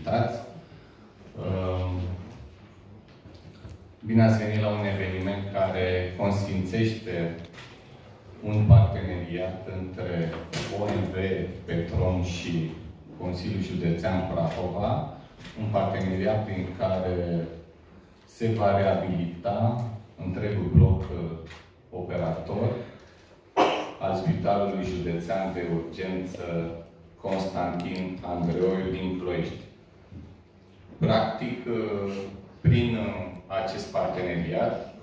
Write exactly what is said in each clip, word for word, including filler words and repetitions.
invitați. Bine ați venit la un eveniment care consfințește un parteneriat între O M V Petrom și Consiliul Județean Prahova, un parteneriat prin care se va reabilita întregul bloc operator al Spitalului Județean de Urgență Constantin Andreoiu din Ploiești. Practic, prin acest parteneriat,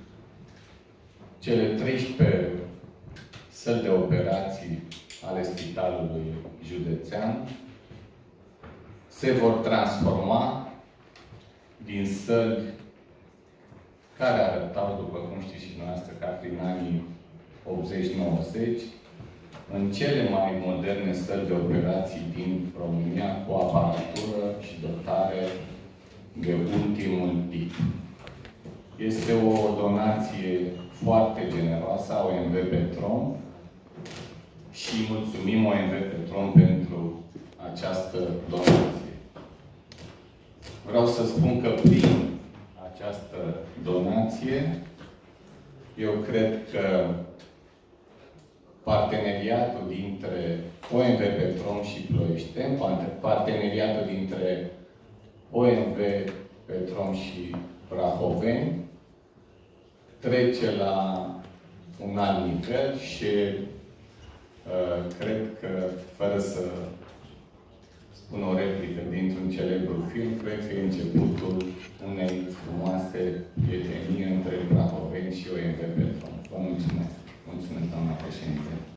cele treisprezece săli de operații ale Spitalului Județean se vor transforma din săli care arătau, după cum știți și noastră, ca prin anii optzeci nouăzeci, în cele mai moderne săli de operații din România, cu aparatură și dotare de ultimul tip. Este o donație foarte generoasă a O M V Petrom și mulțumim O M V Petrom pentru această donație. Vreau să spun că prin această donație, eu cred că parteneriatul dintre O M V Petrom și Ploieșteni, parteneriatul dintre O M V Petrom și prahoveni, trece la un alt nivel și uh, cred că, fără să spun o replică dintr-un celebru film, cred că e începutul unei frumoase prietenii între prahoveni și O M V Petrom. Vă mulțumesc. Mulțumesc, doamna președinte.